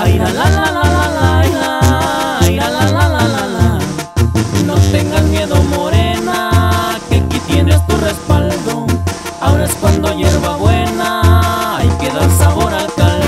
Ay, la la la la la la, ay, la la la la la la. No tengas miedo, morena, que aquí tienes tu respaldo. Ahora es cuando hierba buena hay que dar sabor al caldo.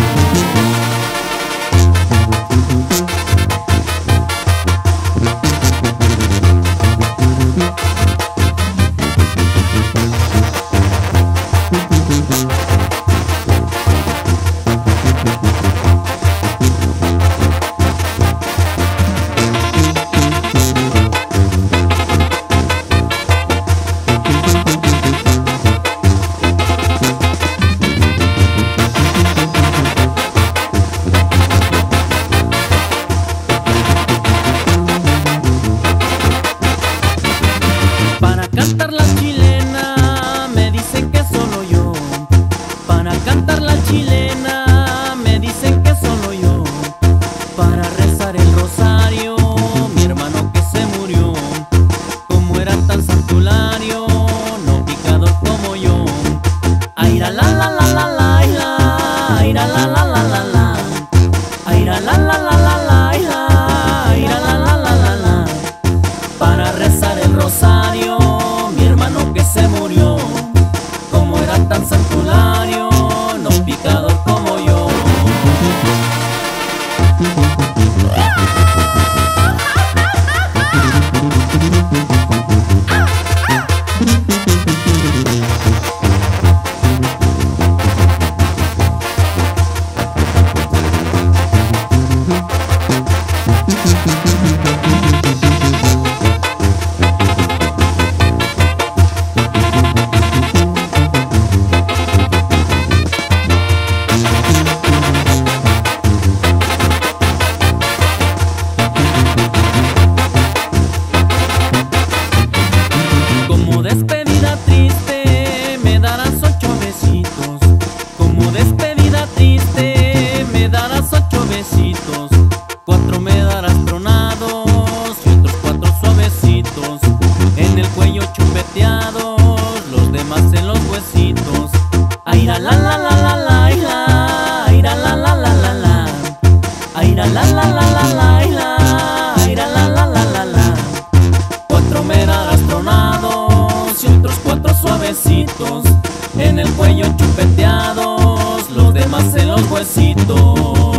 Cantar la chilena, me dicen que solo yo. Para cantar la chilena, me dicen que solo yo. Para rezar el rosario, mi hermano que se murió. Como era tan santulario, no picador como yo. Ay, la la la la la la, ay, la la la la la la. Ay, la la la la la la, ay, la la la la la la. Para rezar el rosario, que se murió, como era tan santulario, no picador como yo. Como despedida triste me darás 8 besitos. Como despedida triste me darás 8 besitos. 4 me darás tronados y otros 4 suavecitos. En el cuello chupeteados, los demás en los huesitos. Ay, la la la la la la, ay, la la la la la la. Ay, la la la la la la, ay, la la la la la la. 4 me darás tronados y otros 4 suavecitos. En el cuello chupeteados, los demás en los huesitos.